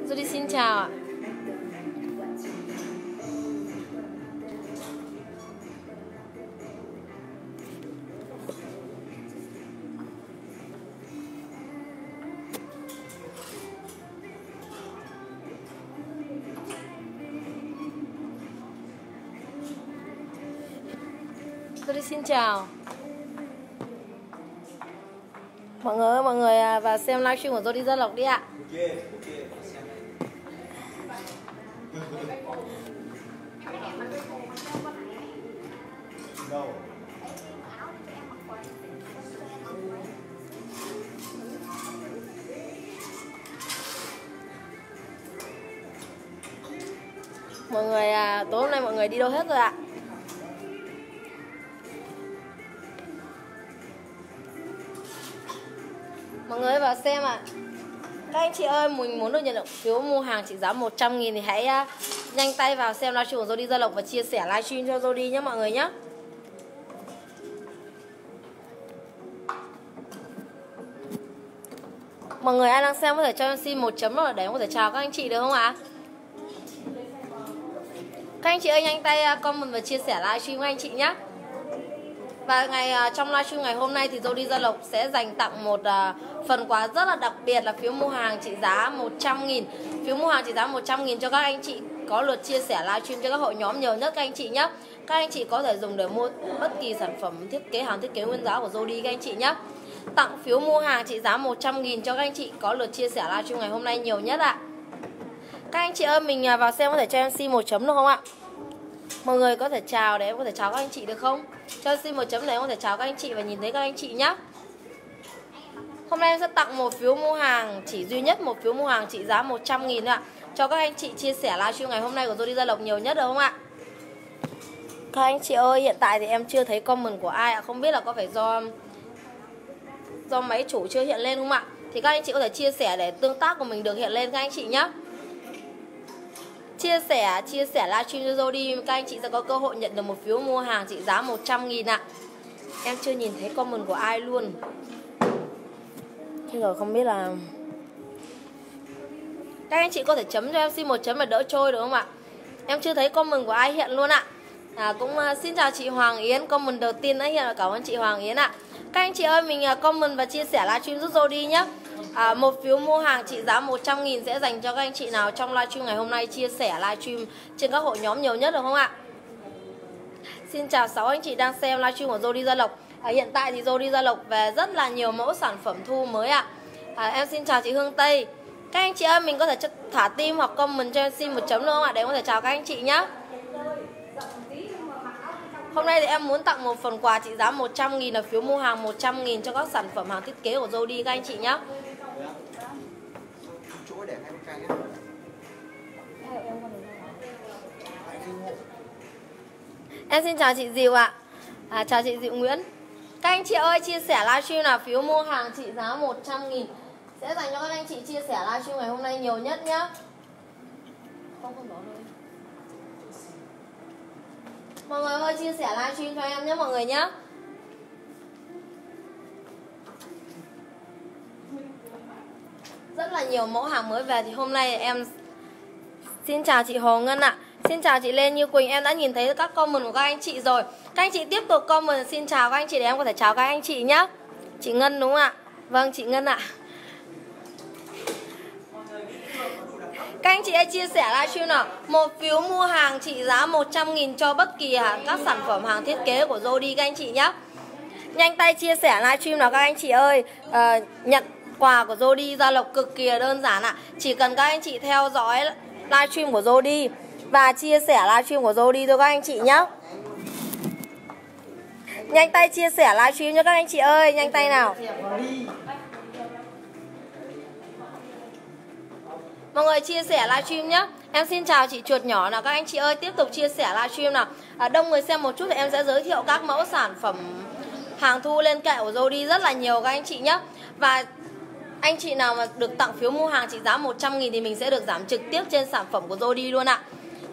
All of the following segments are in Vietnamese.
Jody xin chào ạ. Jody xin chào. Mọi người vào xem livestream của Jody Gia Lộc đi ạ. Mọi người tối hôm nay mọi người đi đâu hết rồi ạ? Mọi người vào xem ạ. Các anh chị ơi, mình muốn được nhận được phiếu mua hàng trị giá 100.000 thì hãy nhanh tay vào xem livestream của Jody Gia Lộc và chia sẻ livestream cho Jody nhé mọi người nhé. Mọi người ai đang xem có thể cho em xin một chấm rồi để em có thể chào các anh chị được không ạ? Các anh chị ơi nhanh tay comment và chia sẻ livestream các anh chị nhé. Và trong livestream ngày hôm nay thì Jody Gia Lộc sẽ dành tặng một phần quà rất là đặc biệt là phiếu mua hàng trị giá 100.000. Phiếu mua hàng trị giá 100.000 cho các anh chị có lượt chia sẻ livestream cho các hội nhóm nhiều nhất các anh chị nhé. Các anh chị có thể dùng để mua bất kỳ sản phẩm thiết kế hàng thiết kế nguyên giá của Jody các anh chị nhé. Tặng phiếu mua hàng trị giá 100.000 cho các anh chị có lượt chia sẻ livestream ngày hôm nay nhiều nhất ạ. Các anh chị ơi mình vào xem có thể cho em xin một chấm được không ạ? Mọi người có thể chào để em có thể chào các anh chị được không? Cho em xin một chấm để em có thể chào các anh chị và nhìn thấy các anh chị nhé. Hôm nay em sẽ tặng một phiếu mua hàng, chỉ duy nhất một phiếu mua hàng trị giá 100.000 ạ, cho các anh chị chia sẻ livestream ngày hôm nay của Jody Gia Lộc nhiều nhất được không ạ? Các anh chị ơi, hiện tại thì em chưa thấy comment của ai ạ, không biết là có phải do máy chủ chưa hiện lên không ạ? Thì các anh chị có thể chia sẻ để tương tác của mình được hiện lên các anh chị nhé. Chia sẻ livestream cho Jody, các anh chị sẽ có cơ hội nhận được một phiếu mua hàng trị giá 100.000 ạ. Em chưa nhìn thấy comment của ai luôn. Thế rồi không biết là các anh chị có thể chấm cho em xin một chấm để đỡ trôi được không ạ? Em chưa thấy comment của ai hiện luôn ạ. Cũng xin chào chị Hoàng Yến, comment đầu tiên đã hiện, cảm ơn chị Hoàng Yến ạ. Các anh chị ơi mình comment và chia sẻ livestream giúp Jody nhé. Một phiếu mua hàng trị giá 100.000 sẽ dành cho các anh chị nào trong livestream ngày hôm nay chia sẻ livestream trên các hội nhóm nhiều nhất được không ạ? Xin chào 6 anh chị đang xem livestream của Jody Gia Lộc. Hiện tại thì Jody Gia Lộc về rất là nhiều mẫu sản phẩm thu mới ạ. Em xin chào chị Hương Tây. Các anh chị ơi mình có thể thả tim hoặc comment cho em xin một chấm luôn không ạ, để em có thể chào các anh chị nhé. Hôm nay thì em muốn tặng một phần quà trị giá 100.000 là phiếu mua hàng 100.000 cho các sản phẩm hàng thiết kế của Jody các anh chị nhé. Em xin chào chị Diệu ạ. Chào chị Diệu Nguyễn. Các anh chị ơi chia sẻ livestream là phiếu mua hàng trị giá 100.000 sẽ dành cho các anh chị chia sẻ livestream ngày hôm nay nhiều nhất nhé. Không có rồi. Mọi người ơi chia sẻ livestream cho em nhé mọi người nhé. Rất là nhiều mẫu hàng mới về thì hôm nay em xin chào chị Hồ Ngân ạ. Xin chào chị Lê Như Quỳnh, em đã nhìn thấy các comment của các anh chị rồi. Các anh chị tiếp tục comment xin chào các anh chị để em có thể chào các anh chị nhé. Chị Ngân đúng không ạ? Vâng chị Ngân ạ. Các anh chị hãy chia sẻ livestream nào. Một phiếu mua hàng trị giá 100.000 cho bất kỳ các sản phẩm hàng thiết kế của Jody các anh chị nhé. Nhanh tay chia sẻ livestream nào các anh chị ơi. Nhận quà của Jody Gia Lộc cực kỳ đơn giản ạ. Chỉ cần các anh chị theo dõi livestream của Jody và chia sẻ livestream của Jody cho các anh chị nhé. Nhanh tay chia sẻ livestream cho các anh chị ơi, nhanh tay nào. Mọi người chia sẻ livestream nhé. Em xin chào chị chuột nhỏ nào. Các anh chị ơi tiếp tục chia sẻ livestream nào. Đông người xem một chút thì em sẽ giới thiệu các mẫu sản phẩm hàng thu lên kệ của Jody rất là nhiều các anh chị nhé. Và anh chị nào mà được tặng phiếu mua hàng trị giá 100.000 thì mình sẽ được giảm trực tiếp trên sản phẩm của Jody luôn ạ.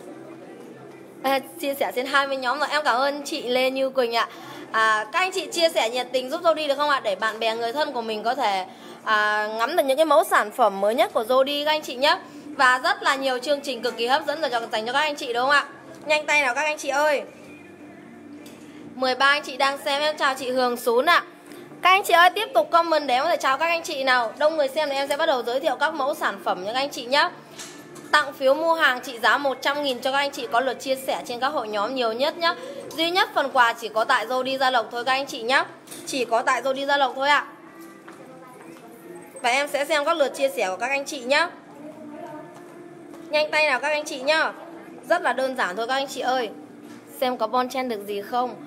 Chia sẻ trên 20 nhóm rồi. Em cảm ơn chị Lê Như Quỳnh ạ. Các anh chị chia sẻ nhiệt tình giúp Jody được không ạ, để bạn bè người thân của mình có thể ngắm được những cái mẫu sản phẩm mới nhất của Jody các anh chị nhé. Và rất là nhiều chương trình cực kỳ hấp dẫn dành cho các anh chị đúng không ạ? Nhanh tay nào các anh chị ơi. 13 anh chị đang xem, em chào chị Hường Sún ạ. Các anh chị ơi tiếp tục comment để em có thể chào các anh chị nào. Đông người xem thì em sẽ bắt đầu giới thiệu các mẫu sản phẩm cho các anh chị nhé. Tặng phiếu mua hàng trị giá 100.000 cho các anh chị có lượt chia sẻ trên các hội nhóm nhiều nhất nhé. Duy nhất phần quà chỉ có tại Jody Gia Lộc thôi các anh chị nhé. Chỉ có tại Jody Gia Lộc thôi ạ. Và em sẽ xem các lượt chia sẻ của các anh chị nhé. Nhanh tay nào các anh chị nhá. Rất là đơn giản thôi các anh chị ơi. Xem có bon chen được gì không.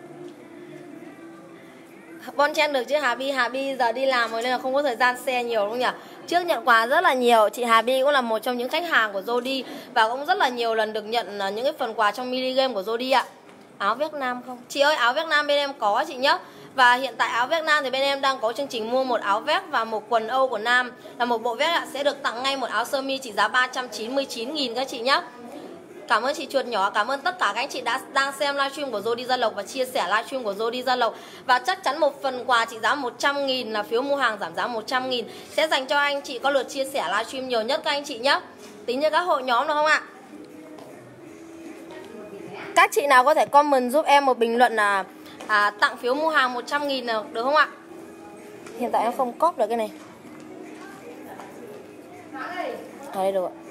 Bon chen được chứ Hà Bi giờ đi làm rồi nên là không có thời gian share nhiều đúng không nhỉ? Trước nhận quà rất là nhiều. Chị Hà Bi cũng là một trong những khách hàng của Jody và cũng rất là nhiều lần được nhận những cái phần quà trong mini game của Jody ạ. Áo Việt Nam không? Chị ơi áo Việt Nam bên em có chị nhé. Và hiện tại áo Việt Nam thì bên em đang có chương trình mua một áo vest và một quần Âu của nam là một bộ vest ạ, sẽ được tặng ngay một áo sơ mi trị giá 399.000 các chị nhé. Cảm ơn chị Chuột Nhỏ, cảm ơn tất cả các anh chị đang xem livestream của Jody Gia Lộc và chia sẻ livestream của Jody Gia Lộc. Và chắc chắn một phần quà trị giá 100.000 là phiếu mua hàng giảm giá 100.000 sẽ dành cho anh chị có lượt chia sẻ livestream nhiều nhất các anh chị nhé. Tính như các hội nhóm được không ạ? Các chị nào có thể comment giúp em một bình luận là tặng phiếu mua hàng 100.000 nào được không ạ? Hiện tại em không cóp được cái này. Ở đây được ạ.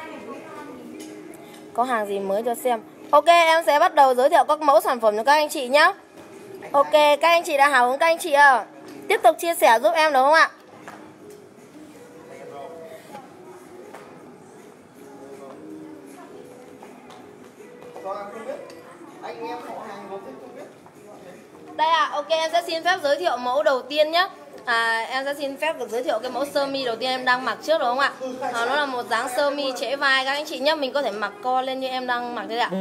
Có hàng gì mới cho xem. Ok, em sẽ bắt đầu giới thiệu các mẫu sản phẩm cho các anh chị nhé. Ok, các anh chị đã hào hứng các anh chị ạ. Tiếp tục chia sẻ giúp em được không ạ? Đây ạ, ok em sẽ xin phép giới thiệu mẫu đầu tiên nhé. Em sẽ xin phép được giới thiệu cái mẫu sơ mi đầu tiên em đang mặc trước đúng không ạ? Nó là một dáng sơ mi trễ vai các anh chị nhé. Mình có thể mặc co lên như em đang mặc đây ạ.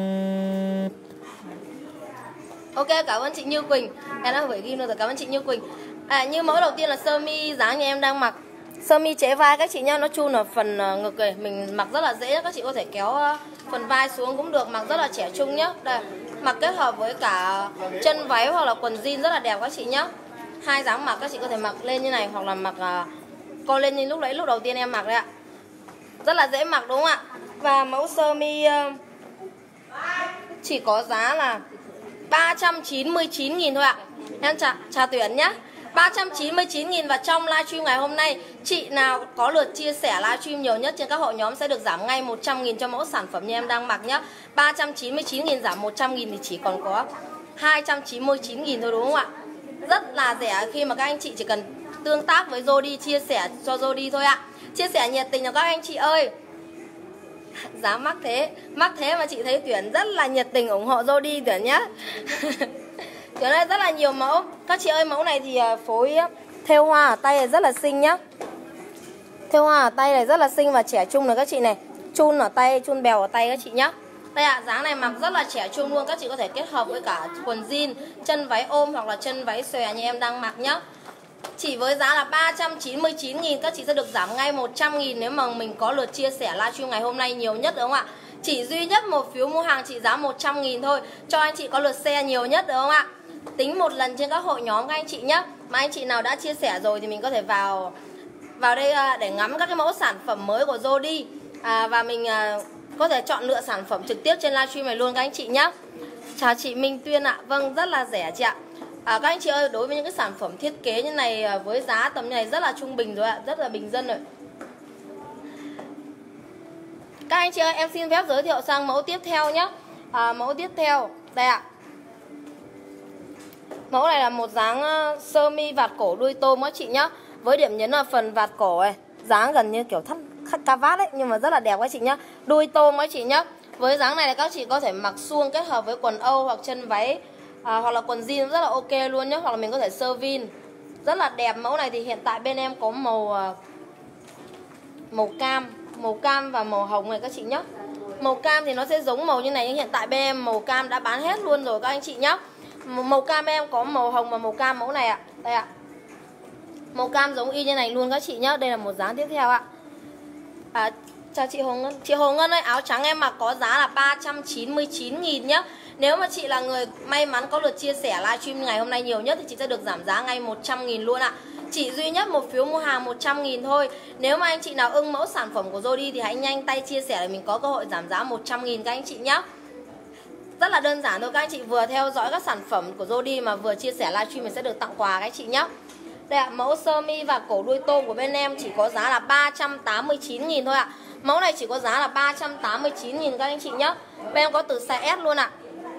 Ok, cảm ơn chị Như Quỳnh. Em đã phải ghi rồi, cảm ơn chị Như Quỳnh. Như mẫu đầu tiên là sơ mi dáng như em đang mặc. Sơ mi trễ vai các chị nhá, nó chun ở phần ngực này, mình mặc rất là dễ, các chị có thể kéo phần vai xuống cũng được, mặc rất là trẻ trung nhá. Đây, mặc kết hợp với cả chân váy hoặc là quần jean rất là đẹp các chị nhá. Hai dáng mặc các chị có thể mặc lên như này hoặc là mặc co lên như lúc đầu tiên em mặc đấy ạ. Rất là dễ mặc đúng không ạ? Và mẫu sơ mi chỉ có giá là 399.000 thôi ạ. Em chào Tuyển nhá. 399.000 và trong livestream ngày hôm nay, chị nào có lượt chia sẻ livestream nhiều nhất trên các hội nhóm sẽ được giảm ngay 100.000 cho mẫu sản phẩm như em đang mặc nhá. 399.000 giảm 100.000 thì chỉ còn có 299.000 thôi đúng không ạ? Rất là rẻ khi mà các anh chị chỉ cần tương tác với Jody, chia sẻ cho Jody thôi ạ. Chia sẻ nhiệt tình cho các anh chị ơi. Giá mắc thế mà chị thấy Tuyển rất là nhiệt tình ủng hộ Jody Tuyển nhá. Tuyển đây rất là nhiều mẫu. Các chị ơi, mẫu này thì phối thêu hoa ở tay này rất là xinh nhá. Thêu hoa ở tay này rất là xinh và trẻ trung này các chị này. Chun ở tay, chun bèo ở tay các chị nhá. Đây ạ, dáng này mặc rất là trẻ trung luôn. Các chị có thể kết hợp với cả quần jean, chân váy ôm hoặc là chân váy xòe như em đang mặc nhá. Chỉ với giá là 399.000 các chị sẽ được giảm ngay 100.000 nếu mà mình có lượt chia sẻ livestream ngày hôm nay nhiều nhất đúng không ạ? Chỉ duy nhất một phiếu mua hàng trị giá 100.000 thôi cho anh chị có lượt share nhiều nhất đúng không ạ? Tính một lần trên các hội nhóm các anh chị nhé. Mà anh chị nào đã chia sẻ rồi thì mình có thể vào đây để ngắm các cái mẫu sản phẩm mới của Jody và mình có thể chọn lựa sản phẩm trực tiếp trên livestream này luôn các anh chị nhé. Chào chị Minh Tuyên ạ. Vâng, rất là rẻ chị ạ. Các anh chị ơi, đối với những cái sản phẩm thiết kế như này với giá tầm như này rất là trung bình rồi ạ, rất là bình dân rồi. Các anh chị ơi, em xin phép giới thiệu sang mẫu tiếp theo nhé. Mẫu tiếp theo, đây ạ. Mẫu này là một dáng sơ mi vạt cổ đuôi tôm các chị nhá. Với điểm nhấn là phần vạt cổ này, dáng gần như kiểu thắt cà vạt ấy, nhưng mà rất là đẹp các chị nhá. Đuôi tôm các chị nhá. Với dáng này là các chị có thể mặc suông kết hợp với quần Âu hoặc chân váy hoặc là quần jean rất là ok luôn nhá. Hoặc là mình có thể sơ vin. Rất là đẹp. Mẫu này thì hiện tại bên em có màu cam và màu hồng này các chị nhá. Màu cam thì nó sẽ giống màu như này, nhưng hiện tại bên em màu cam đã bán hết luôn rồi các anh chị nhá. Màu cam em có màu hồng và màu cam mẫu này ạ. Đây ạ. Màu cam giống y như này luôn các chị nhá. Đây là một dáng tiếp theo ạ. Chào chị Hồ Ngân. Chị Hồ Ngân ơi, áo trắng em mặc có giá là 399.000 nhá. Nếu mà chị là người may mắn có lượt chia sẻ livestream ngày hôm nay nhiều nhất thì chị sẽ được giảm giá ngay 100.000 luôn ạ. Chỉ duy nhất một phiếu mua hàng 100.000 thôi. Nếu mà anh chị nào ưng mẫu sản phẩm của Jody thì hãy nhanh tay chia sẻ để mình có cơ hội giảm giá 100.000 các anh chị nhé. Rất là đơn giản thôi, các anh chị vừa theo dõi các sản phẩm của Jody mà vừa chia sẻ livestream mình sẽ được tặng quà các anh chị nhé. Đây ạ, mẫu sơ mi và cổ đuôi tôm của bên em chỉ có giá là 389.000 thôi ạ. Mẫu này chỉ có giá là 389.000 các anh chị nhé. Bên em có từ size S luôn ạ.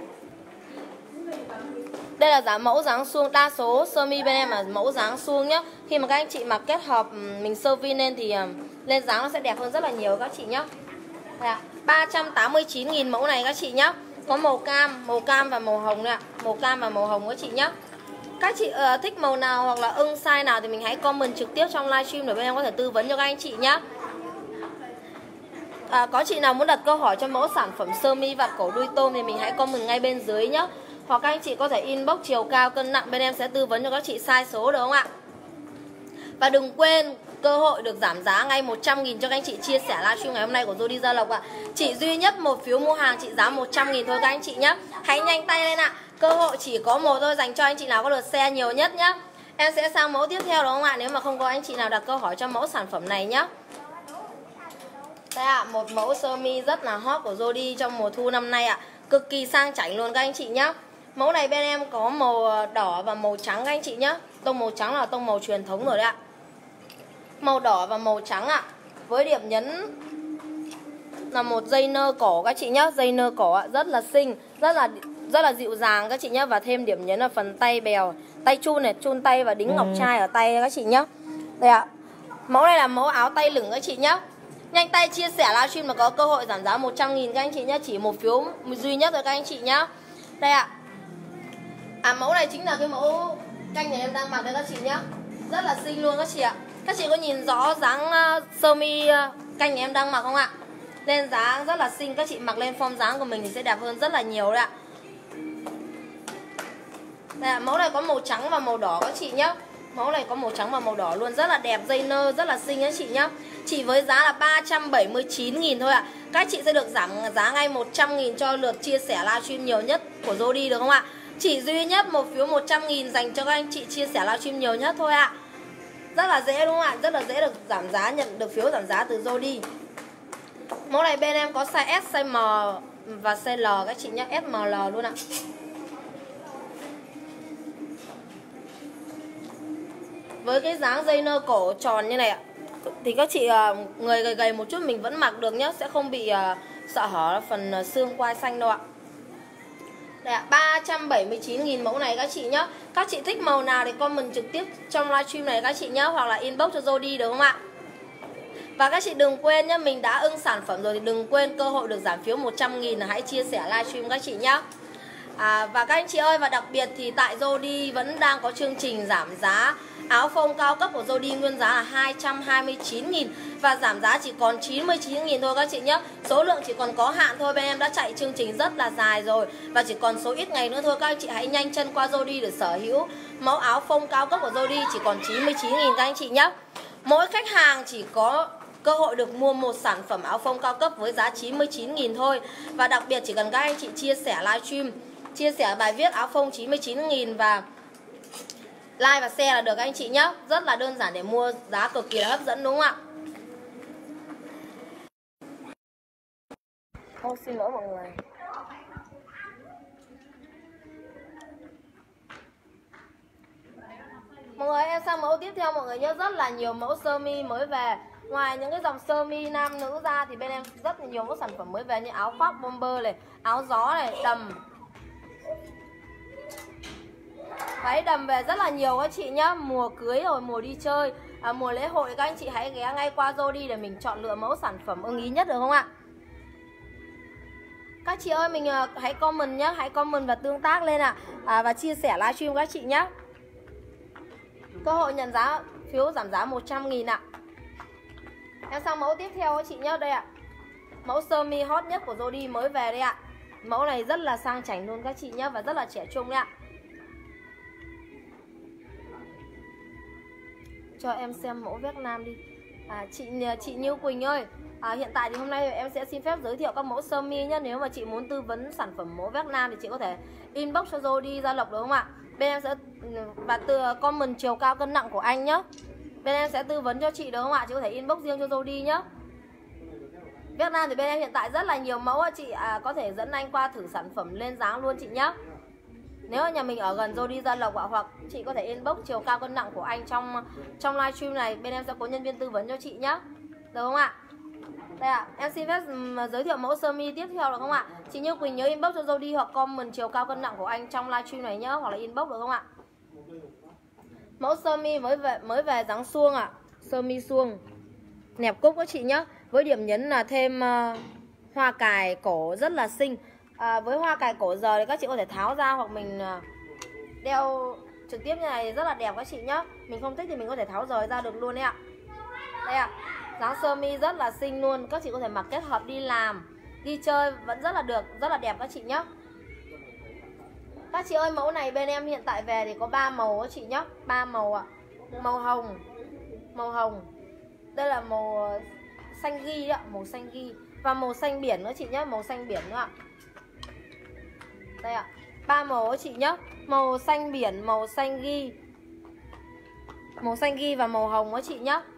Đây là giá mẫu dáng suông, đa số sơ mi bên em là mẫu dáng suông nhé. Khi mà các anh chị mặc kết hợp mình sơ vi lên thì lên dáng nó sẽ đẹp hơn rất là nhiều các chị nhé. Đây ạ, 389.000 mẫu này các chị nhé. Có màu cam và màu hồng ạ. Màu cam và màu hồng các chị nhé. Các chị thích màu nào hoặc là ưng size nào thì mình hãy comment trực tiếp trong livestream để bên em có thể tư vấn cho các anh chị nhé. Có chị nào muốn đặt câu hỏi cho mẫu sản phẩm sơ mi và cổ đuôi tôm thì mình hãy comment ngay bên dưới nhé. Hoặc các anh chị có thể inbox chiều cao cân nặng, bên em sẽ tư vấn cho các chị size số được không ạ? Và đừng quên cơ hội được giảm giá ngay 100.000 cho các anh chị chia sẻ livestream ngày hôm nay của Jody Gia Lộc ạ. Chỉ duy nhất một phiếu mua hàng trị giá 100.000 thôi các anh chị nhé. Hãy nhanh tay lên ạ. Cơ hội chỉ có một thôi, dành cho anh chị nào có lượt share nhiều nhất nhé. Em sẽ sang mẫu tiếp theo đúng không ạ? Nếu mà không có anh chị nào đặt câu hỏi cho mẫu sản phẩm này nhé. Đây ạ, một mẫu sơ mi rất là hot của Jody trong mùa thu năm nay ạ. Cực kỳ sang chảnh luôn các anh chị nhé. Mẫu này bên em có màu đỏ và màu trắng các anh chị nhé. Tông màu trắng là tông màu truyền thống rồi đấy ạ. Màu đỏ và màu trắng ạ. Với điểm nhấn là một dây nơ cổ các chị nhé. Dây nơ cổ ạ, rất là xinh, rất là dịu dàng các chị nhé. Và thêm điểm nhấn là phần tay bèo, tay chun này, chun tay và đính ngọc trai ở tay các chị nhé. Đây ạ. Mẫu này là mẫu áo tay lửng các chị nhé. Nhanh tay chia sẻ livestream mà có cơ hội giảm giá 100.000 các anh chị nhé. Chỉ một phiếu duy nhất thôi các anh chị nhé. Đây ạ. Mẫu này chính là cái mẫu canh này em đang mặc đây các chị nhé. Rất là xinh luôn các chị ạ. Các chị có nhìn rõ dáng sơ mi canh này em đang mặc không ạ? Lên dáng rất là xinh, các chị mặc lên form dáng của mình thì sẽ đẹp hơn rất là nhiều đấy ạ. Đây ạ, mẫu này có màu trắng và màu đỏ các chị nhé. Mẫu này có màu trắng và màu đỏ luôn, rất là đẹp, dây nơ rất là xinh các chị nhé. Chỉ với giá là 379.000 thôi ạ. Các chị sẽ được giảm giá ngay 100.000 cho lượt chia sẻ livestream nhiều nhất của Jody được không ạ? Chỉ duy nhất một phiếu 100.000 dành cho các anh chị chia sẻ livestream nhiều nhất thôi ạ. Rất là dễ đúng không ạ? Rất là dễ được giảm giá, nhận được phiếu giảm giá từ Jody. Mẫu này bên em có size S, size M và size L các chị nhé, S, M, L luôn ạ. Với cái dáng dây nơ cổ tròn như này ạ, thì các chị người gầy gầy một chút mình vẫn mặc được nhé, sẽ không bị sợ hở phần xương quai xanh đâu ạ. Đây ạ, 379.000 mẫu này các chị nhé. Các chị thích màu nào thì comment trực tiếp trong livestream này các chị nhé, hoặc là inbox cho Jody được không ạ? Và các chị đừng quên nhé, mình đã ưng sản phẩm rồi thì đừng quên cơ hội được giảm phiếu 100.000 là hãy chia sẻ livestream các chị nhé. Và các anh chị ơi, và đặc biệt thì tại Jody vẫn đang có chương trình giảm giá áo phông cao cấp của Jody, nguyên giá là 229.000 và giảm giá chỉ còn 99.000 thôi các chị nhé. Số lượng chỉ còn có hạn thôi, bên em đã chạy chương trình rất là dài rồi và chỉ còn số ít ngày nữa thôi. Các anh chị hãy nhanh chân qua Jody để sở hữu mẫu áo phông cao cấp của Jody, chỉ còn 99.000 các anh chị nhé. Mỗi khách hàng chỉ có cơ hội được mua một sản phẩm áo phông cao cấp với giá 99.000 thôi. Và đặc biệt chỉ cần các anh chị chia sẻ livestream, chia sẻ bài viết áo phông 99.000 và like và share là được các anh chị nhé. Rất là đơn giản để mua, giá cực kỳ là hấp dẫn đúng không ạ? Xin lỗi mọi người. Mọi người, em sang mẫu tiếp theo mọi người nhớ, rất là nhiều mẫu sơ mi mới về. Ngoài những cái dòng sơ mi nam nữ ra thì bên em rất là nhiều mẫu sản phẩm mới về như áo khoác bomber này, áo gió này, đầm. Váy đầm về rất là nhiều các chị nhá. Mùa cưới rồi, mùa đi chơi, mùa lễ hội, các anh chị hãy ghé ngay qua Jody để mình chọn lựa mẫu sản phẩm ưng ý nhất được không ạ? Các chị ơi, mình hãy comment nhé, hãy comment và tương tác lên ạ. Và chia sẻ livestream các chị nhé. Cơ hội nhận giá phiếu giảm giá 100.000 ạ. Em sang mẫu tiếp theo các chị nhé. Đây ạ, mẫu sơ mi hot nhất của Jody mới về đây ạ. Mẫu này rất là sang chảnh luôn các chị nhé, và rất là trẻ trung đấy ạ. Cho em xem mẫu vest nam đi. Chị Như Quỳnh ơi, hiện tại thì hôm nay em sẽ xin phép giới thiệu các mẫu sơ mi nhé. Nếu mà chị muốn tư vấn sản phẩm mẫu vest nam thì chị có thể inbox cho Jody Gia Lộc đúng không ạ? Bên em sẽ và comment chiều cao cân nặng của anh nhá. Bên em sẽ tư vấn cho chị được không ạ? Chị có thể inbox riêng cho Jody nhá. Việt Nam thì bên em hiện tại rất là nhiều mẫu, chị có thể dẫn anh qua thử sản phẩm lên dáng luôn chị nhá. Nếu ở nhà mình ở gần Jody Gia Lộc hoặc chị có thể inbox chiều cao cân nặng của anh trong livestream này, bên em sẽ có nhân viên tư vấn cho chị nhá. Được không ạ? Đây ạ, em xin phép giới thiệu mẫu sơ mi tiếp theo được không ạ? Chị Như Quỳnh nhớ inbox cho Jody hoặc comment chiều cao cân nặng của anh trong livestream này nhá, hoặc là inbox được không ạ? Mẫu sơ mi mới về dáng suông ạ. Sơ mi suông nẹp cúc các chị nhá. Với điểm nhấn là thêm hoa cài cổ rất là xinh. Với hoa cài cổ giờ thì các chị có thể tháo ra hoặc mình đeo trực tiếp như này rất là đẹp các chị nhá. Mình không thích thì mình có thể tháo rời ra được luôn đấy ạ. Đây ạ, dáng sơ mi rất là xinh luôn. Các chị có thể mặc kết hợp đi làm, đi chơi vẫn rất là được, rất là đẹp các chị nhá. Các chị ơi, mẫu này bên em hiện tại về thì có 3 màu các chị nhá, 3 màu ạ. Màu hồng. Đây là màu xanh ghi ạ, màu xanh ghi và màu xanh biển nữa chị nhá, màu xanh biển nữa ạ. Đây ạ, 3 màu các chị nhá. Màu xanh biển, màu xanh ghi và màu hồng các chị nhá.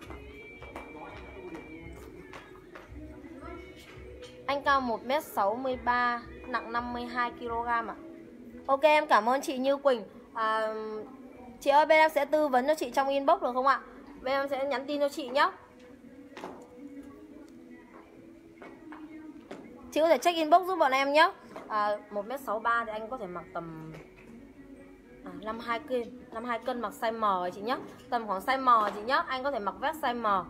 Anh cao 1m63, nặng 52kg ạ. Ok, em cảm ơn chị Như Quỳnh. Chị ơi, bên em sẽ tư vấn cho chị trong inbox được không ạ? Bên em sẽ nhắn tin cho chị nhé. Chị có thể check inbox giúp bọn em nhé. 1m63 thì anh có thể mặc tầm 52 cân mặc size M chị nhé. Tầm khoảng size M chị nhé. Anh có thể mặc vest size M.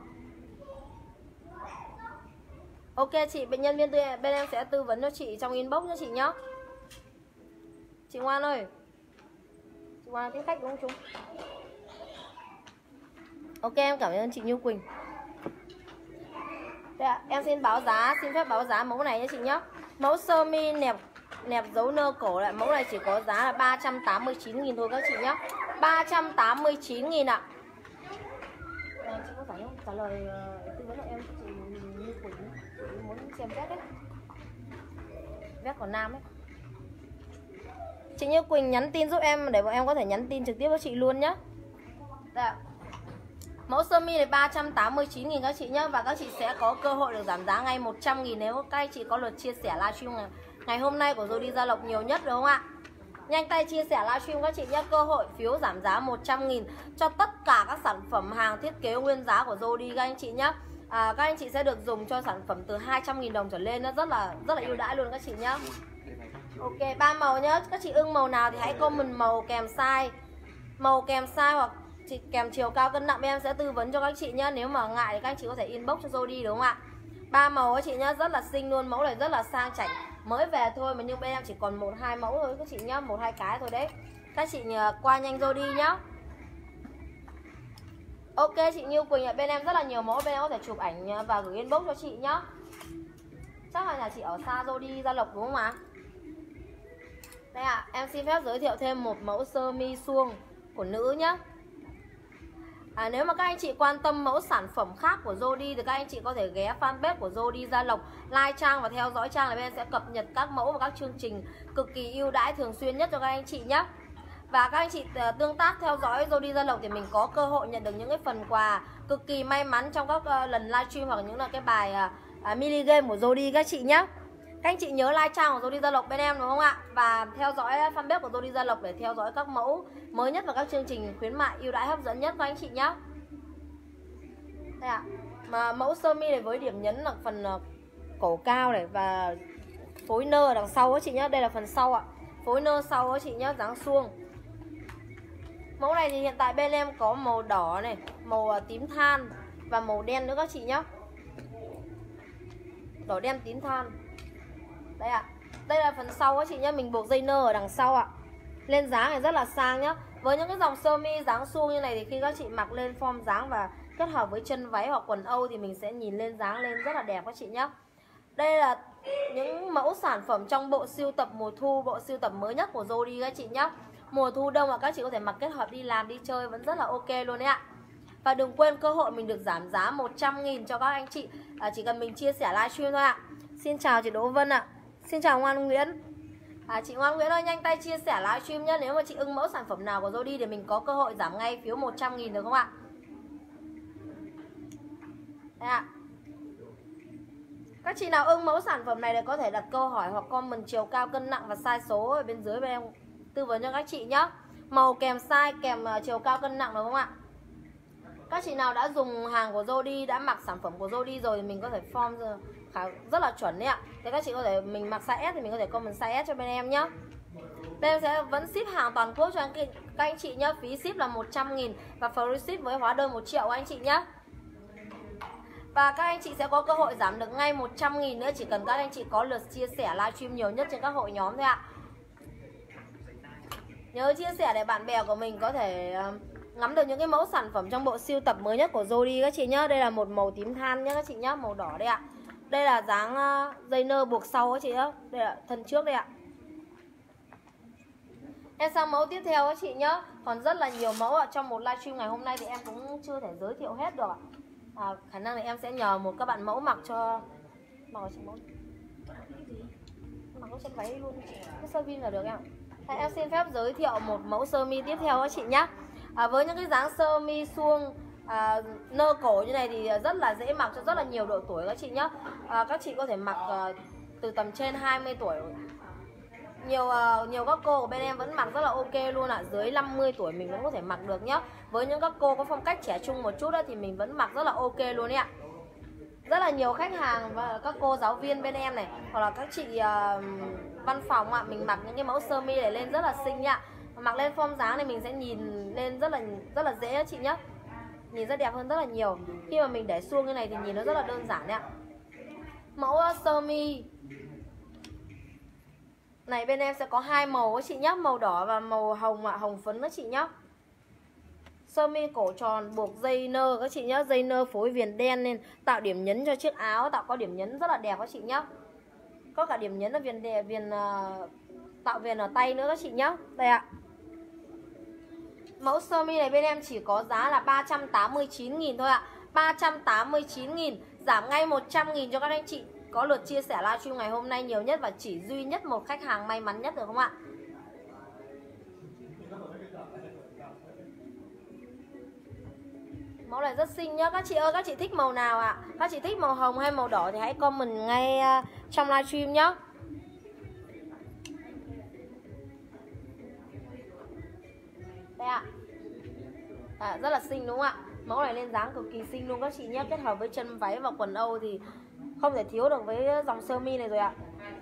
Ok chị, nhân viên bên em sẽ tư vấn cho chị trong inbox cho chị nhé. Chị Ngoan ơi, chị Ngoan tiếp khách đúng không chúng? Ok, em cảm ơn chị Như Quỳnh. Đây ạ, em xin phép báo giá mẫu này nha chị nhé. Mẫu sơ mi nẹp dấu nơ cổ lại, mẫu này chỉ có giá là 389.000 thôi các chị nhé. 389.000 ạ. Chị có phải không? Trả lời tư vấn của em chị Như Quỳnh, chị muốn xem vest đấy. Vest của nam ấy. Chị Như Quỳnh nhắn tin giúp em để bọn em có thể nhắn tin trực tiếp với chị luôn nhé. Đây ạ. Mẫu sơ mi này 389.000 các chị nhé. Và các chị sẽ có cơ hội được giảm giá ngay 100.000 nếu các anh chị có lượt chia sẻ livestream ngày hôm nay của Jody Gia Lộc nhiều nhất, đúng không ạ? Nhanh tay chia sẻ livestream các chị nhé. Cơ hội phiếu giảm giá 100.000 cho tất cả các sản phẩm hàng thiết kế nguyên giá của Jody các anh chị nhé. Các anh chị sẽ được dùng cho sản phẩm từ 200.000 đồng trở lên, nó rất là ưu đãi luôn các chị nhé. Ok, 3 màu nhá. Các chị ưng màu nào thì hãy comment màu kèm size. Màu kèm size hoặc kèm chiều cao cân nặng, bên em sẽ tư vấn cho các chị nhá. Nếu mà ngại thì các anh chị có thể inbox cho Jody, đúng không ạ? 3 màu các chị nhá, rất là xinh luôn. Mẫu này rất là sang chảnh, mới về thôi mà nhưng bên em chỉ còn 1-2 mẫu thôi các chị nhá, 1-2 cái thôi đấy. Các chị qua nhanh Jody nhá. Ok chị Như Quỳnh ạ, bên em rất là nhiều mẫu, bên em có thể chụp ảnh và gửi inbox cho chị nhá. Chắc là nhà chị ở xa Jody Gia Lộc đúng không ạ? Đây ạ, em xin phép giới thiệu thêm một mẫu sơ mi suông của nữ nhá. Nếu mà các anh chị quan tâm mẫu sản phẩm khác của Jody thì các anh chị có thể ghé fanpage của Jody Gia Lộc, like trang và theo dõi trang, là bên em sẽ cập nhật các mẫu và các chương trình cực kỳ ưu đãi thường xuyên nhất cho các anh chị nhé. Và các anh chị tương tác theo dõi Jody Gia Lộc thì mình có cơ hội nhận được những cái phần quà cực kỳ may mắn trong các lần livestream hoặc những là cái bài mini game của Jody các chị nhé. Các anh chị nhớ like trang của Jody Gia Lộc bên em đúng không ạ? Và theo dõi fanpage của Jody Gia Lộc để theo dõi các mẫu mới nhất và các chương trình khuyến mại ưu đãi hấp dẫn nhất các anh chị nhé. Đây ạ. Mà mẫu sơ mi này với điểm nhấn là phần cổ cao này và phối nơ ở đằng sau các chị nhé. Đây là phần sau ạ. Phối nơ sau các chị nhé, dáng suông. Mẫu này thì hiện tại bên em có màu đỏ này, màu tím than và màu đen nữa các chị nhé. Đỏ đen tím than. Đây ạ. Đây là phần sau các chị nhé, mình buộc dây nơ ở đằng sau ạ. Lên dáng này rất là sang nhá. Với những cái dòng sơ mi dáng suông như này thì khi các chị mặc lên form dáng và kết hợp với chân váy hoặc quần âu thì mình sẽ nhìn lên dáng lên rất là đẹp các chị nhé. Đây là những mẫu sản phẩm trong bộ sưu tập mùa thu, bộ sưu tập mới nhất của Jody các chị nhé. Mùa thu đông mà các chị có thể mặc kết hợp đi làm, đi chơi vẫn rất là ok luôn đấy ạ. Và đừng quên cơ hội mình được giảm giá 100.000 cho các anh chị, chỉ cần mình chia sẻ livestream thôi ạ. Xin chào chị Đỗ Vân ạ. Xin chào Ngoan Nguyễn. Chị Ngoan Nguyễn ơi, nhanh tay chia sẻ livestream nhé. Nếu mà chị ưng mẫu sản phẩm nào của Jody thì mình có cơ hội giảm ngay phiếu 100.000 được không ạ? Đây ạ. Các chị nào ưng mẫu sản phẩm này thì có thể đặt câu hỏi hoặc comment chiều cao, cân nặng và size số ở bên dưới bên em tư vấn cho các chị nhé. Màu kèm size kèm chiều cao cân nặng đúng không ạ? Các chị nào đã dùng hàng của Jody, đã mặc sản phẩm của Jody rồi thì mình có thể form rất là chuẩn đấy ạ. Thế các chị có thể, mình mặc size S thì mình có thể comment size S cho bên em nhé. Bên em sẽ vẫn ship hàng toàn quốc cho các anh chị nhé. Phí ship là 100.000 và free ship với hóa đơn 1 triệu anh chị nhé. Và các anh chị sẽ có cơ hội giảm được ngay 100.000 nữa. Chỉ cần các anh chị có lượt chia sẻ livestream nhiều nhất trên các hội nhóm thôi ạ. Nhớ chia sẻ để bạn bè của mình có thể ngắm được những cái mẫu sản phẩm trong bộ sưu tập mới nhất của Jody các chị nhé. Đây là một màu tím than nhé các chị nhé, màu đỏ đây ạ. Đây là dáng dây nơ buộc sau các chị nhé. Đây là thân trước đây ạ. Em sang mẫu tiếp theo các chị nhé. Còn rất là nhiều mẫu ạ. Trong một livestream ngày hôm nay thì em cũng chưa thể giới thiệu hết được ạ. Khả năng là em sẽ nhờ một các bạn mẫu mặc cho. Mặc ở trên mẫu. Mặc trên váy luôn. Cái sơ vin là được em ạ. Em xin phép giới thiệu một mẫu sơ mi tiếp theo các chị nhé. Với những cái dáng sơ mi suông nơ cổ như này thì rất là dễ mặc cho rất là nhiều độ tuổi các chị nhé. Các chị có thể mặc từ tầm trên 20 tuổi. Nhiều các cô của bên em vẫn mặc rất là ok luôn ạ. Dưới 50 tuổi mình vẫn có thể mặc được nhá. Với những các cô có phong cách trẻ trung một chút đó, thì mình vẫn mặc rất là ok luôn đấy ạ. Rất là nhiều khách hàng và các cô giáo viên bên em này, hoặc là các chị văn phòng ạ, mình mặc những cái mẫu sơ mi này lên rất là xinh nhá. Mặc lên form dáng này mình sẽ nhìn lên rất là dễ chị nhá. Nhìn rất đẹp hơn rất là nhiều. Khi mà mình để suông như này thì nhìn nó rất là đơn giản đấy ạ. Mẫu sơ mi này bên em sẽ có hai màu các chị nhá, màu đỏ và màu hồng ạ, hồng phấn các chị nhá. Sơ mi cổ tròn buộc dây nơ các chị nhá, dây nơ phối viền đen nên tạo điểm nhấn cho chiếc áo, tạo có điểm nhấn rất là đẹp các chị nhá. Có cả điểm nhấn ở tạo viền ở tay nữa các chị nhá. Đây ạ. Mẫu sơ mi này bên em chỉ có giá là 389.000 thôi ạ. 389.000, giảm ngay 100.000 cho các anh chị có lượt chia sẻ livestream ngày hôm nay nhiều nhất và chỉ duy nhất một khách hàng may mắn nhất được không ạ? Mẫu này rất xinh nhá các chị ơi, các chị thích màu nào ạ? Các chị thích màu hồng hay màu đỏ thì hãy comment ngay trong livestream nhá. Đây ạ. Rất là xinh đúng không ạ? Mẫu này lên dáng cực kỳ xinh luôn các chị nhé. Kết hợp với chân váy và quần Âu thì không thể thiếu được với dòng sơ mi này rồi ạ.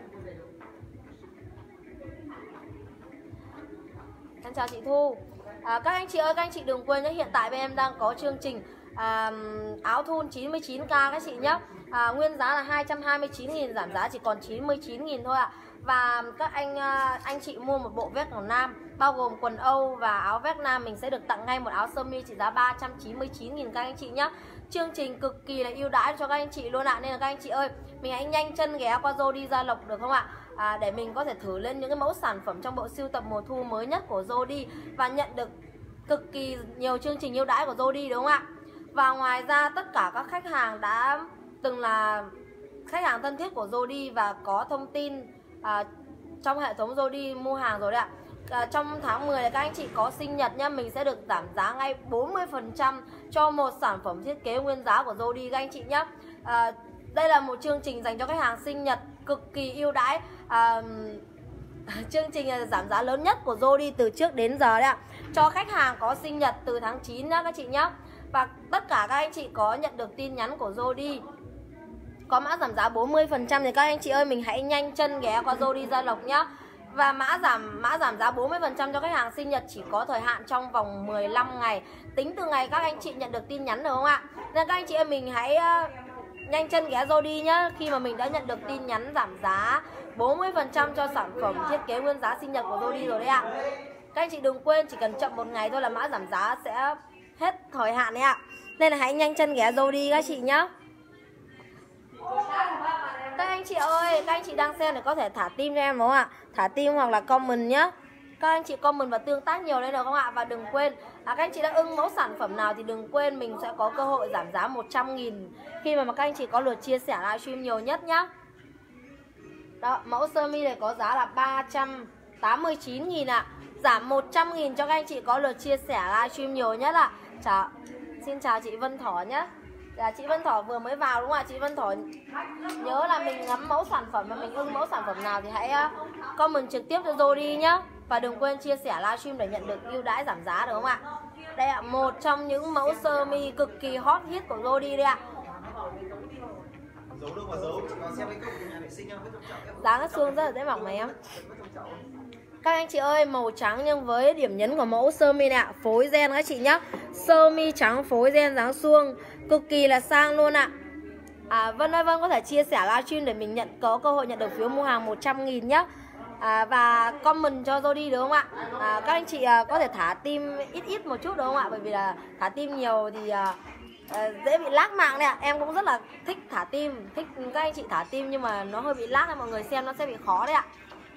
Em chào chị Thu. Các anh chị ơi, các anh chị đừng quên nhé, hiện tại bên em đang có chương trình áo thun 99k các chị nhé. Nguyên giá là 229.000, giảm giá chỉ còn 99.000 thôi ạ. Và các anh chị mua một bộ vest của nam bao gồm quần Âu và áo vest nam, mình sẽ được tặng ngay một áo sơ mi trị giá 399.000 các anh chị nhé. Chương trình cực kỳ là ưu đãi cho các anh chị luôn ạ. Nên là các anh chị ơi, mình hãy nhanh chân ghé qua Jody Gia Lộc được không ạ? Để mình có thể thử lên những cái mẫu sản phẩm trong bộ sưu tập mùa thu mới nhất của Jody và nhận được cực kỳ nhiều chương trình ưu đãi của Jody đúng không ạ? Và ngoài ra tất cả các khách hàng đã từng là khách hàng thân thiết của Jody và có thông tin trong hệ thống Jody mua hàng rồi đấy ạ. Trong tháng 10 này các anh chị có sinh nhật nhá, mình sẽ được giảm giá ngay 40% cho một sản phẩm thiết kế nguyên giá của Jody các anh chị nhé. Đây là một chương trình dành cho khách hàng sinh nhật cực kỳ ưu đãi. Chương trình giảm giá lớn nhất của Jody từ trước đến giờ đấy ạ. Cho khách hàng có sinh nhật từ tháng 9 nhá các chị nhé. Và tất cả các anh chị có nhận được tin nhắn của Jody có mã giảm giá 40% thì các anh chị ơi mình hãy nhanh chân ghé qua Jody Gia Lộc nhá. Và mã giảm giá 40% cho khách hàng sinh nhật chỉ có thời hạn trong vòng 15 ngày. Tính từ ngày các anh chị nhận được tin nhắn được không ạ? Nên các anh chị ơi mình hãy nhanh chân ghé Jody nhá. Khi mà mình đã nhận được tin nhắn giảm giá 40% cho sản phẩm thiết kế nguyên giá sinh nhật của Jody rồi đấy ạ. Các anh chị đừng quên, chỉ cần chậm một ngày thôi là mã giảm giá sẽ hết thời hạn đấy ạ. Nên là hãy nhanh chân ghé Jody các chị nhá. Các anh chị ơi, các anh chị đang xem thì có thể thả tim cho em đúng không ạ? Thả tim hoặc là comment nhá. Các anh chị comment và tương tác nhiều lên được không ạ? Và đừng quên, các anh chị đã ưng mẫu sản phẩm nào thì đừng quên mình sẽ có cơ hội giảm giá 100.000 khi mà các anh chị có lượt chia sẻ livestream nhiều nhất nhá. Đó, mẫu sơ mi này có giá là 389.000 ạ. Giảm 100.000 cho các anh chị có lượt chia sẻ livestream nhiều nhất ạ. Xin chào chị Vân Thỏ nhé. Chị Vân Thỏ vừa mới vào đúng không ạ? Chị Vân Thỏ nhớ là mình ngắm mẫu sản phẩm và mình ưng mẫu sản phẩm nào thì hãy comment trực tiếp cho Jody nhá. Và đừng quên chia sẻ livestream để nhận được ưu đãi giảm giá được không ạ? Đây ạ, một trong những mẫu sơ mi cực kỳ hot hit của Jody đây ạ. Dáng cái xương rất là dễ mặc mà em. Các anh chị ơi, màu trắng nhưng với điểm nhấn của mẫu sơ mi này ạ, phối ren các chị nhá. Sơ mi trắng phối ren dáng suông cực kỳ là sang luôn ạ. Vân ơi, Vân có thể chia sẻ livestream để mình có cơ hội nhận được phiếu mua hàng 100.000 nhá. Và comment cho Jody được không ạ? Các anh chị có thể thả tim ít một chút được không ạ? Bởi vì là thả tim nhiều thì dễ bị lag mạng đấy ạ. Em cũng rất là thích thả tim, thích các anh chị thả tim nhưng mà nó hơi bị lag nên mọi người xem nó sẽ bị khó đấy ạ.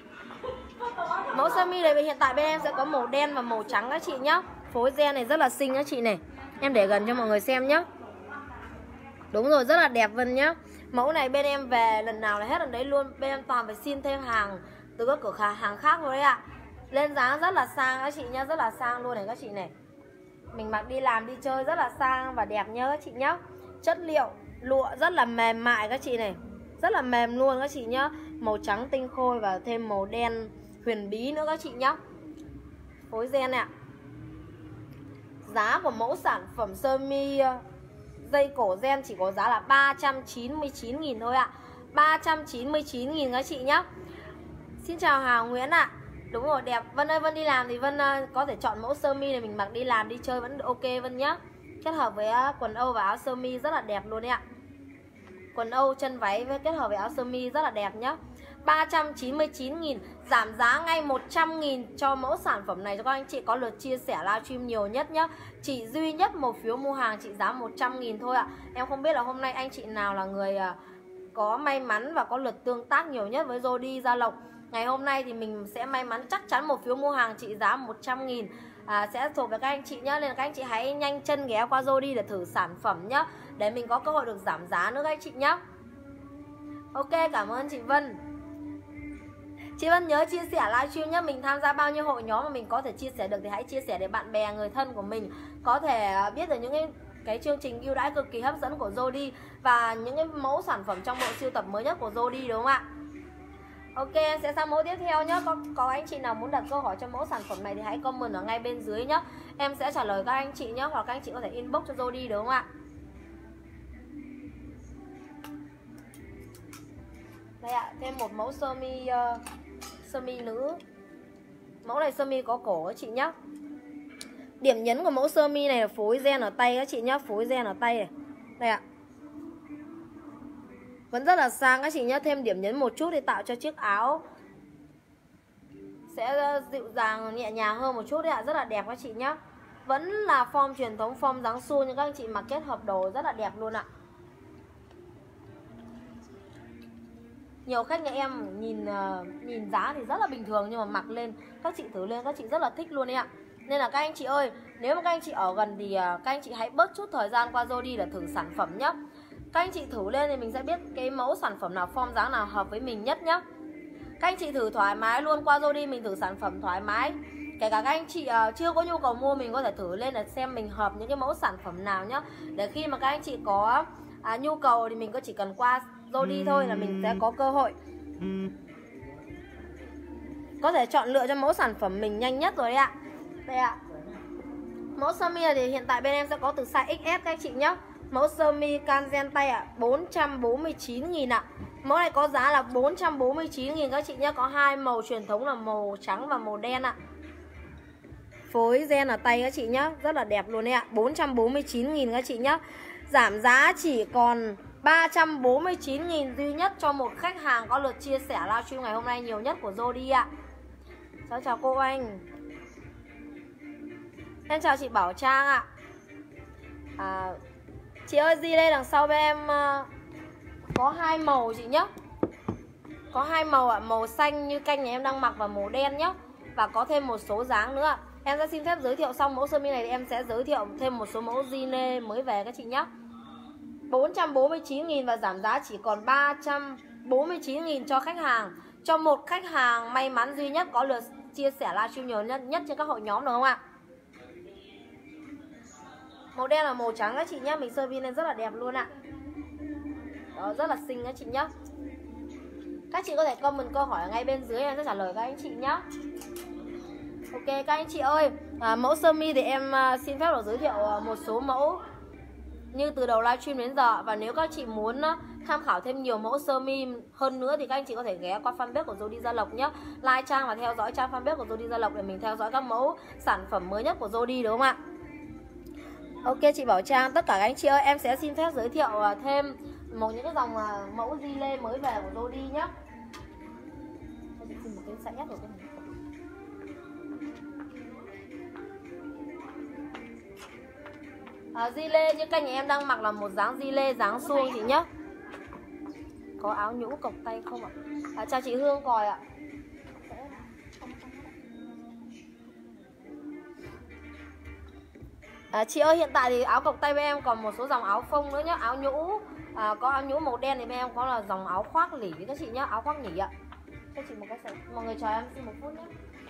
Mẫu sơ mi này hiện tại bên em sẽ có màu đen và màu trắng các chị nhá. Phối ren này rất là xinh các chị này. Em để gần cho mọi người xem nhá. Đúng rồi, rất là đẹp Vân nhá. Mẫu này bên em về lần nào là hết lần đấy luôn. Bên em toàn phải xin thêm hàng từ các cửa hàng khác thôi đấy ạ. Lên dáng rất là sang các chị nhá, rất là sang luôn này các chị này. Mình mặc đi làm đi chơi rất là sang và đẹp nhá các chị nhá. Chất liệu lụa rất là mềm mại các chị này. Rất là mềm luôn các chị nhá. Màu trắng tinh khôi và thêm màu đen huyền bí nữa các chị nhá. Phối ren này ạ. Giá của mẫu sản phẩm sơ mi dây cổ ren chỉ có giá là 399.000 thôi ạ. 399.000 các chị nhá. Xin chào Hà Nguyễn ạ. Đúng rồi, đẹp. Vân ơi, Vân đi làm thì Vân có thể chọn mẫu sơ mi này mình mặc đi làm đi chơi vẫn ok Vân nhá. Kết hợp với quần âu và áo sơ mi rất là đẹp luôn đấy ạ. Quần âu chân váy với kết hợp với áo sơ mi rất là đẹp nhá. 399.000, giảm giá ngay 100.000 cho mẫu sản phẩm này cho các anh chị có lượt chia sẻ livestream nhiều nhất nhá. Chỉ duy nhất một phiếu mua hàng trị giá 100.000 thôi ạ. Em không biết là hôm nay anh chị nào là người có may mắn và có lượt tương tác nhiều nhất với Jody Gia Lộc. Ngày hôm nay thì mình sẽ may mắn chắc chắn một phiếu mua hàng trị giá 100.000 sẽ thuộc về các anh chị nhá. Nên là các anh chị hãy nhanh chân ghé qua Jody để thử sản phẩm nhá, để mình có cơ hội được giảm giá nữa các anh chị nhá. Ok, cảm ơn chị Vân. Chị Vân nhớ chia sẻ livestream nhé. Mình tham gia bao nhiêu hội nhóm mà mình có thể chia sẻ được thì hãy chia sẻ để bạn bè, người thân của mình có thể biết được những cái chương trình ưu đãi cực kỳ hấp dẫn của Jody và những cái mẫu sản phẩm trong bộ sưu tập mới nhất của Jody đúng không ạ? Ok, em sẽ sang mẫu tiếp theo nhé. Có anh chị nào muốn đặt câu hỏi cho mẫu sản phẩm này thì hãy comment ở ngay bên dưới nhé. Em sẽ trả lời các anh chị nhé, hoặc các anh chị có thể inbox cho Jody đúng không ạ? Đây ạ, thêm một mẫu sơ mi nữ. Mẫu này sơ mi có cổ các chị nhá. Điểm nhấn của mẫu sơ mi này là phối ren ở tay các chị nhá, phối ren ở tay này. Đây ạ. Vẫn rất là sang các chị nhá, thêm điểm nhấn một chút để tạo cho chiếc áo sẽ dịu dàng nhẹ nhàng hơn một chút đấy ạ, rất là đẹp các chị nhá. Vẫn là form truyền thống, form dáng suông nhưng các anh chị mặc kết hợp đồ rất là đẹp luôn ạ. Nhiều khách nhà em nhìn giá thì rất là bình thường nhưng mà mặc lên các chị thử lên các chị rất là thích luôn đấy ạ. Nên là các anh chị ơi, nếu mà các anh chị ở gần thì các anh chị hãy bớt chút thời gian qua Jody để thử sản phẩm nhé. Các anh chị thử lên thì mình sẽ biết cái mẫu sản phẩm nào, form dáng nào hợp với mình nhất nhé. Các anh chị thử thoải mái luôn, qua Jody mình thử sản phẩm thoải mái. Kể cả các anh chị chưa có nhu cầu mua, mình có thể thử lên để xem mình hợp những cái mẫu sản phẩm nào nhé. Để khi mà các anh chị có nhu cầu thì mình chỉ cần qua Jody thôi là mình sẽ có cơ hội có thể chọn lựa cho mẫu sản phẩm mình nhanh nhất rồi đấy ạ. Đây ạ. Mẫu sơ mi thì hiện tại bên em sẽ có từ size XS các anh chị nhé. Mẫu sơ mi can ren tay ạ, 449.000 ạ. Mẫu này có giá là 449.000 các chị nhé. Có hai màu truyền thống là màu trắng và màu đen ạ. Phối ren ở tay các chị nhé, rất là đẹp luôn đấy ạ. 449.000 các chị nhé. Giảm giá chỉ còn 349.000 duy nhất cho một khách hàng có lượt chia sẻ livestream ngày hôm nay nhiều nhất của Jody ạ. Chào cô anh. Em chào chị Bảo Trang ạ. Chị ơi, Di đây đằng sau bên em có hai màu chị nhé. Có hai màu ạ, màu xanh như canh nhà em đang mặc và màu đen nhé. Và có thêm một số dáng nữa ạ. Em sẽ xin phép giới thiệu xong mẫu sơ mi này thì em sẽ giới thiệu thêm một số mẫu jean mới về các chị nhé. 449.000 và giảm giá chỉ còn 349.000 cho khách hàng. Cho một khách hàng may mắn duy nhất có lượt chia sẻ livestream nhiều nhất trên các hội nhóm, được không ạ? Màu đen là màu trắng các chị nhé. Mình sơ vi lên rất là đẹp luôn ạ. Đó, rất là xinh các chị nhé. Các chị có thể comment câu hỏi ở ngay bên dưới, em sẽ trả lời các anh chị nhé. Ok các anh chị ơi, mẫu sơ mi thì em xin phép được giới thiệu một số mẫu như từ đầu livestream đến giờ. Và nếu các chị muốn tham khảo thêm nhiều mẫu sơ mi hơn nữa thì các anh chị có thể ghé qua fanpage của Jody Gia Lộc nhé. Like trang và theo dõi trang fanpage của Jody Gia Lộc để mình theo dõi các mẫu sản phẩm mới nhất của Jody, đúng không ạ? Ok chị Bảo Trang, tất cả các anh chị ơi, em sẽ xin phép giới thiệu thêm những cái dòng mẫu di lê mới về của Jody nhé. Xin một cái sẵn nhất rồi cái này. Di lê như kênh nhà em đang mặc là một dáng di lê dáng suông chị nhé. Có áo nhũ cộc tay không ạ? Chào chị Hương Còi ạ. Chị ơi, hiện tại thì áo cộc tay bên em còn một số dòng áo phông nữa nhé. Áo nhũ, có áo nhũ màu đen thì bên em có là dòng áo khoác lỉ với các chị nhé. Áo khoác nỉ ạ. Cho chị một cái sợi. Mọi người chờ em xin một phút nhé.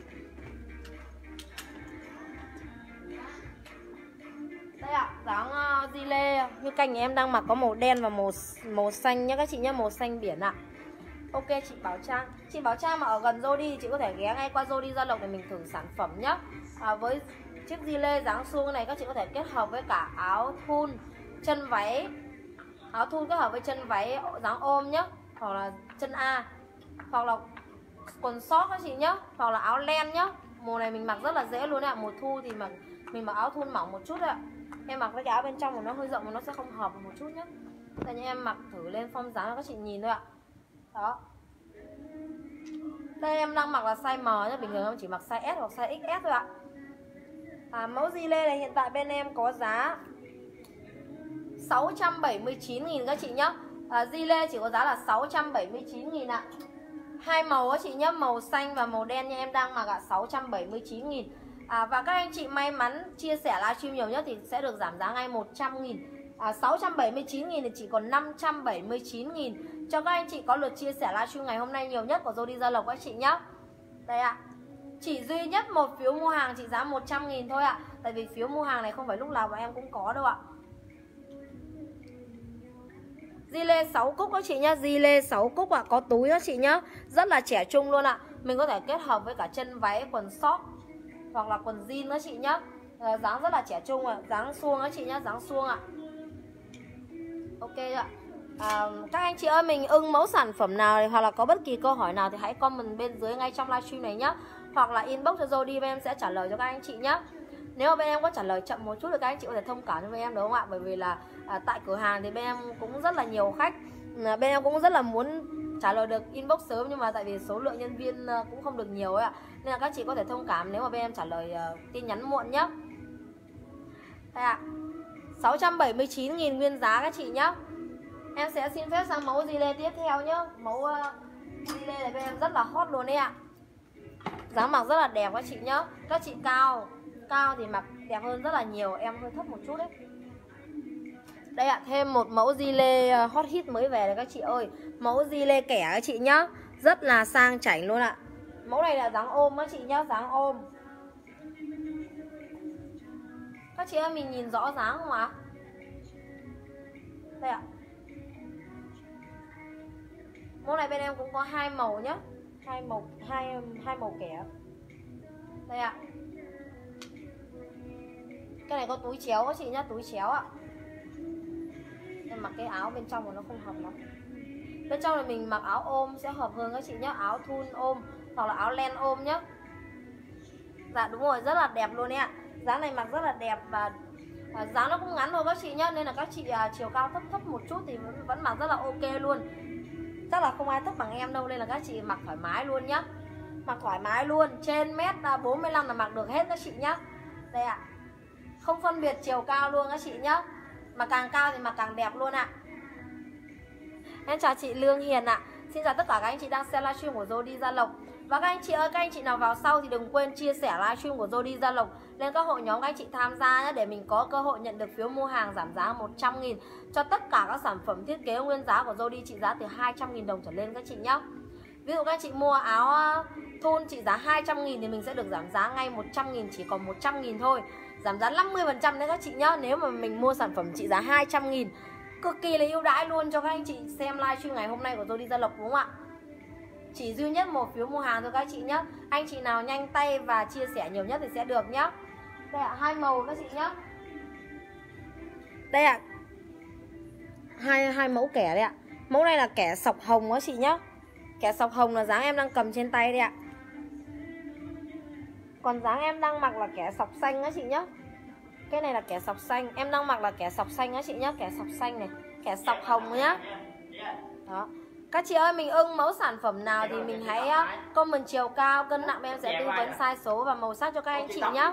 Đây ạ, dáng di lê như canh em đang mặc có màu đen và màu xanh nhé các chị nhé, màu xanh biển ạ. Ok chị Bảo Trang. Chị Bảo Trang mà ở gần Jody thì chị có thể ghé ngay qua Jody Gia Lộc để mình thử sản phẩm nhé. Với chiếc di lê dáng suông này các chị có thể kết hợp với cả áo thun, chân váy. Áo thun kết hợp với chân váy dáng ôm nhé, hoặc là chân A, hoặc là quần sót các chị nhé, hoặc là áo len nhé. Mùa này mình mặc rất là dễ luôn ạ. Mùa thu thì mình mặc áo thun mỏng một chút ạ. Em mặc với cái áo bên trong của nó hơi rộng mà nó sẽ không hợp một chút nhé. Đây như em mặc thử lên form dáng cho các chị nhìn thôi ạ. Đó. Đây em đang mặc là size M nhé, bình thường em chỉ mặc size S hoặc size XS thôi ạ. Mẫu di lê này hiện tại bên em có giá 679.000 các chị nhé. Di lê chỉ có giá là 679.000 ạ. Hai màu các chị nhé, màu xanh và màu đen như em đang mặc ạ, 679.000. Và các anh chị may mắn chia sẻ livestream nhiều nhất thì sẽ được giảm giá ngay 100.000. 679.000 thì chỉ còn 579.000 cho các anh chị có lượt chia sẻ livestream ngày hôm nay nhiều nhất của Jody Gia Lộc các chị nhé. Đây ạ. Chỉ duy nhất một phiếu mua hàng trị giá 100.000 thôi ạ. Tại vì phiếu mua hàng này không phải lúc nào bọn em cũng có đâu ạ. Di lê 6 cúc các chị nhá, di lê 6 cúc ạ, có túi các chị nhá. Rất là trẻ trung luôn ạ. Mình có thể kết hợp với cả chân váy, quần short hoặc là quần jean các chị nhá. Dáng rất là trẻ trung ạ, dáng suông các chị nhá, dáng suông ạ. Ok ạ. Các anh chị ơi, mình ưng mẫu sản phẩm nào hoặc là có bất kỳ câu hỏi nào thì hãy comment bên dưới ngay trong livestream này nhá. Hoặc là inbox cho Jody, bên em sẽ trả lời cho các anh chị nhá. Nếu mà bên em có trả lời chậm một chút thì các anh chị có thể thông cảm cho bên em, đúng không ạ? Bởi vì là tại cửa hàng thì bên em cũng rất là nhiều khách, bên em cũng rất là muốn trả lời được inbox sớm, nhưng mà tại vì số lượng nhân viên cũng không được nhiều ấy ạ. Nên là các chị có thể thông cảm nếu mà bên em trả lời tin nhắn muộn nhá. Đây ạ. 679.000 nguyên giá các chị nhá. Em sẽ xin phép sang mẫu di lê tiếp theo nhá. Mẫu di lê này bên em rất là hot luôn đấy ạ. Dáng mặc rất là đẹp các chị nhá. Các chị cao thì mặc đẹp hơn rất là nhiều, em hơi thấp một chút đấy. Đây ạ, thêm một mẫu di lê hot hit mới về này các chị ơi. Mẫu di lê kẻ các chị nhá. Rất là sang chảnh luôn ạ. Mẫu này là dáng ôm các chị nhá, dáng ôm. Các chị ơi, mình nhìn rõ dáng không ạ? Đây ạ. Mẫu này bên em cũng có hai màu nhá. Hai màu kẻ. Đây ạ. Cái này có túi chéo các chị nhá, túi chéo ạ. Em mặc cái áo bên trong mà nó không hợp lắm. Bên trong là mình mặc áo ôm sẽ hợp hơn các chị nhá. Áo thun ôm hoặc là áo len ôm nhá. Dạ đúng rồi, rất là đẹp luôn ạ. Dáng này mặc rất là đẹp và dáng nó cũng ngắn thôi các chị nhá. Nên là các chị chiều cao thấp một chút thì vẫn mặc rất là ok luôn. Chắc là không ai thấp bằng em đâu, nên là các chị mặc thoải mái luôn nhá. Mặc thoải mái luôn, trên mét 45 là mặc được hết các chị nhá. Đây ạ. Không phân biệt chiều cao luôn các chị nhá. Mà càng cao thì mặc càng đẹp luôn ạ. Em chào chị Lương Hiền ạ. Xin chào tất cả các anh chị đang xem livestream của Jody Gia Lộc. Và các anh chị ơi, các anh chị nào vào sau thì đừng quên chia sẻ livestream của Jody Gia Lộc lên các hội nhóm các anh chị tham gia nhé, để mình có cơ hội nhận được phiếu mua hàng giảm giá 100.000 cho tất cả các sản phẩm thiết kế nguyên giá của Jody trị giá từ 200.000 đồng trở lên các chị nhé. Ví dụ các anh chị mua áo thun trị giá 200.000 thì mình sẽ được giảm giá ngay 100.000, chỉ còn 100.000 thôi. Giảm giá 50% đấy các chị nhá. Nếu mà mình mua sản phẩm trị giá 200.000, cực kỳ là ưu đãi luôn cho các anh chị xem livestream ngày hôm nay của Jody Gia Lộc, đúng không ạ? Chỉ duy nhất một phiếu mua hàng thôi các chị nhé. Anh chị nào nhanh tay và chia sẻ nhiều nhất thì sẽ được nhá. Đây ạ, 2 màu các chị nhá. Đây ạ, hai mẫu kẻ đây ạ. Mẫu này là kẻ sọc hồng các chị nhá. Kẻ sọc hồng là dáng em đang cầm trên tay đây ạ. Còn dáng em đang mặc là kẻ sọc xanh các chị nhá. Cái này là kẻ sọc xanh, em đang mặc là kẻ sọc xanh các chị nhá. Kẻ sọc xanh này, kẻ sọc hồng nhá. Đó. Các chị ơi, mình ưng mẫu sản phẩm nào thì mình hãy comment chiều cao, cân nặng, em sẽ tư vấn size số và màu sắc cho các anh chị nhá.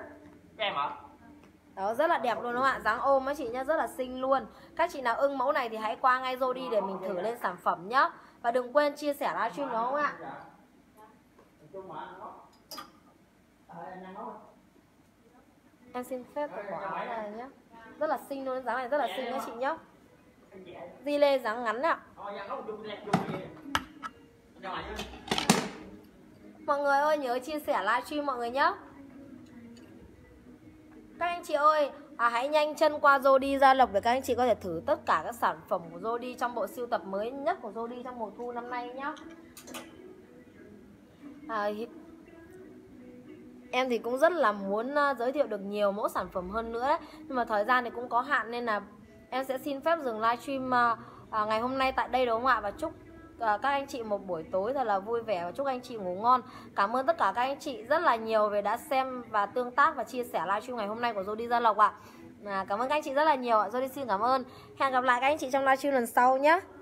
Đó, rất là đẹp luôn đúng không ạ? Dáng ôm các chị nhá, rất là xinh luôn. Các chị nào ưng mẫu này thì hãy qua ngay Jody để mình thử lên sản phẩm nhá. Và đừng quên chia sẻ livestream đó không ạ? Em xin phép được bỏ áo này nhá. Rất là xinh luôn, dáng này rất là xinh các chị nhá. Di lê dáng ngắn ạ. Mọi người ơi, nhớ chia sẻ livestream mọi người nhé. Các anh chị ơi, hãy nhanh chân qua Jody Gia Lộc để các anh chị có thể thử tất cả các sản phẩm của Jody trong bộ sưu tập mới nhất của Jody trong mùa thu năm nay nhé. Em thì cũng rất là muốn giới thiệu được nhiều mẫu sản phẩm hơn nữa đấy. Nhưng mà thời gian thì cũng có hạn nên là em sẽ xin phép dừng livestream ngày hôm nay tại đây đúng không ạ? Và chúc các anh chị một buổi tối thật là vui vẻ và chúc anh chị ngủ ngon. Cảm ơn tất cả các anh chị rất là nhiều vì đã xem và tương tác và chia sẻ livestream ngày hôm nay của Jody Gia Lộc ạ. Cảm ơn các anh chị rất là nhiều ạ. Jody xin cảm ơn. Hẹn gặp lại các anh chị trong livestream lần sau nhé.